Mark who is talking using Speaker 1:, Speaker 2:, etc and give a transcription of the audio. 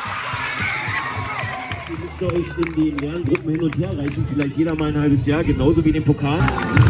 Speaker 1: Ihr müsst euch in den Lerngruppen hin und her reichen, vielleicht jeder mal ein halbes Jahr, genauso wie den Pokal.